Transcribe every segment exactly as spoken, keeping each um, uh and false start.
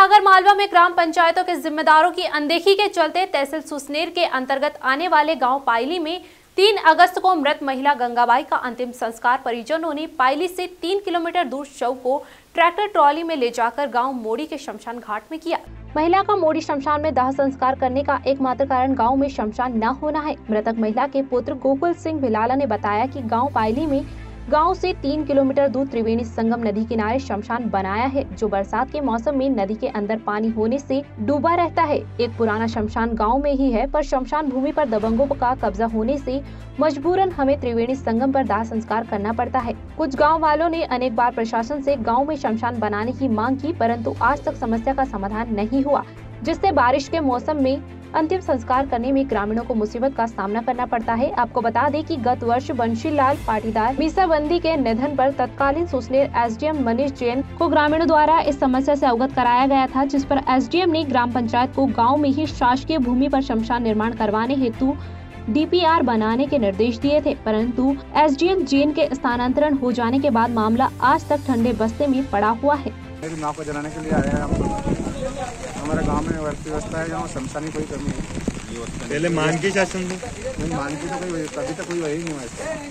आगरमालवा में ग्राम पंचायतों के जिम्मेदारों की अनदेखी के चलते तहसील सुसनेर के अंतर्गत आने वाले गांव पायली में तीन अगस्त को मृत महिला गंगाबाई का अंतिम संस्कार परिजनों ने पायली से तीन किलोमीटर दूर शव को ट्रैक्टर ट्रॉली में ले जाकर गांव मोड़ी के शमशान घाट में किया। महिला का मोड़ी शमशान में दाह संस्कार करने का एकमात्र कारण गांव में शमशान न होना है। मृतक महिला के पुत्र गोकुल सिंह भिलाला ने बताया कि गांव पायली में गांव से तीन किलोमीटर दूर त्रिवेणी संगम नदी किनारे शमशान बनाया है, जो बरसात के मौसम में नदी के अंदर पानी होने से डूबा रहता है। एक पुराना शमशान गांव में ही है, पर शमशान भूमि पर दबंगों का कब्जा होने से मजबूरन हमें त्रिवेणी संगम पर दाह संस्कार करना पड़ता है। कुछ गाँव वालों ने अनेक बार प्रशासन से गाँव में शमशान बनाने की मांग की, परंतु आज तक समस्या का समाधान नहीं हुआ, जिससे बारिश के मौसम में अंतिम संस्कार करने में ग्रामीणों को मुसीबत का सामना करना पड़ता है। आपको बता दें कि गत वर्ष बंशीलाल पाटीदार मीसाबंदी के निधन पर तत्कालीन सुसनेर एसडीएम मनीष जैन को ग्रामीणों द्वारा इस समस्या से अवगत कराया गया था, जिस पर एसडीएम ने ग्राम पंचायत को गांव में ही शासकीय भूमि पर शमशान निर्माण करवाने हेतु डीपीआर बनाने के निर्देश दिए थे, परंतु एसडीएम जैन के स्थानांतरण हो जाने के बाद मामला आज तक ठंडे बस्ते में पड़ा हुआ है। मेरी माँ को जलाने के लिए आया है। हमारे गांव में व्यवस्था है, जहाँ शमशान की कोई कमी है। पहले मान की शासन थी, नहीं मान की तो कोई कभी तक कोई वही नहीं हुआ।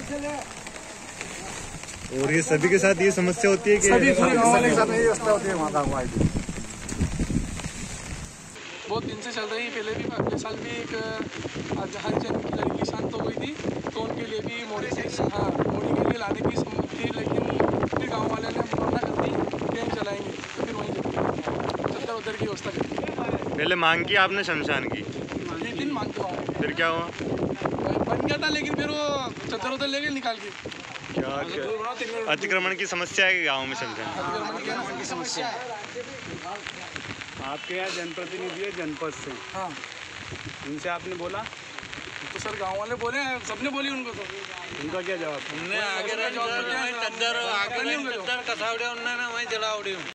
और ये सभी के साथ ये समस्या होती है कि सभी गाँव वाले के साथ यही व्यवस्था होती है। वहाँ गाँव आई थी बहुत दिन से चल रही है। पहले भी अगले साल भी एक हरिजन की लड़की शांत हो गई थी, तो उनके लिए भी मोड़ी से हाँ मोड़ी के लिए लाने की सम्मत थी, लेकिन फिर गांव वाले ने मना कर दी कि हम चलाएंगे, तो फिर वहीं चद्दर उधर की व्यवस्था कर दी। पहले मांग की आपने शमशान की, एक दिन मांग करवाऊँ, फिर क्या हुआ? बन गया था, लेकिन फिर वो चद्दर उधर ले गए निकाल के। क्या, क्या? अतिक्रमण की समस्या है गाँव में शमशान? अतिक्रमण की समस्या है। आपके यहाँ जनप्रतिनिधि है जनपद से, हाँ उनसे आपने बोला तो सर गांव वाले बोले, सबने बोली उनको, तो उनका क्या जवाब? उनने आगे जवाब तो क्या है, चद्दर आगे चद्दर कसावड़े उन्होंने वहीं जलावड़ी।